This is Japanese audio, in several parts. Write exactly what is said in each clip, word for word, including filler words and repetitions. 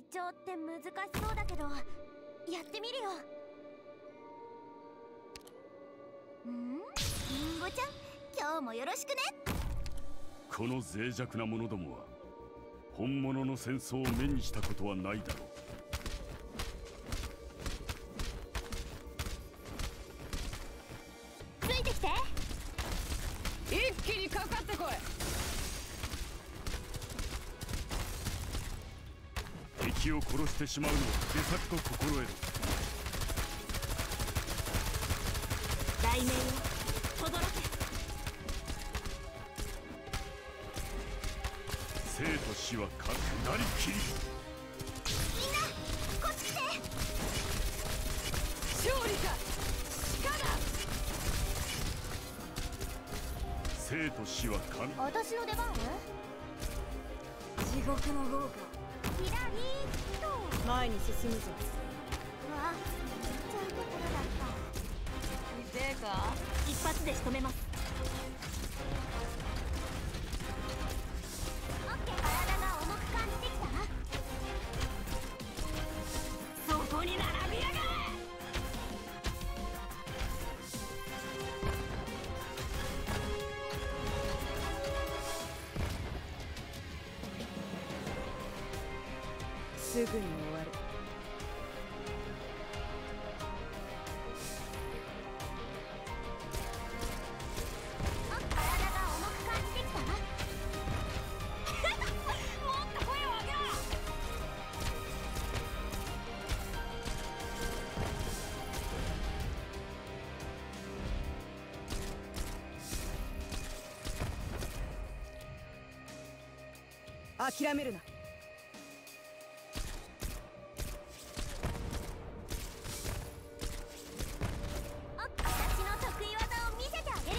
調って難しそうだけど、やってみるよ。ん？リンゴちゃん、今日もよろしくね。 この脆弱な者どもは本物の戦争を目にしたことはないだろう。 ついてきて。 一気にかかってこい。 敵を殺してしまうのを手策と心得る。 雷鳴を轟け。 生と死はかなりきり。 みんなこっち来て。 勝利か死かだ。 生と死はかな。 私の出番？ 地獄の豪華。 左と前に進むぞ。 うわ、めっちゃいいところだった。 痛えか。 一発で仕留めます。オッケー。体が重く感じてきた？ そこに並びやがれ。すぐに終わる。 あ、体が重く感じてきた？もっと声を上げろ。 諦めるな。 私の得意技を見せてあげる。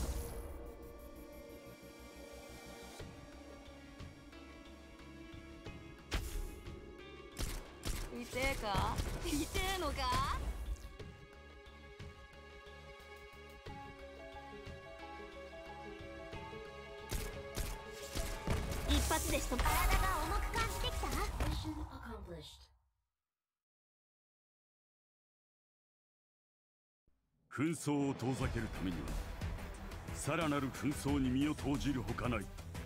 痛えか。痛えのか。 一発で仕留め。体が重く感じてきた？ 紛争を遠ざけるためにはさらなる紛争に身を投じるほかない。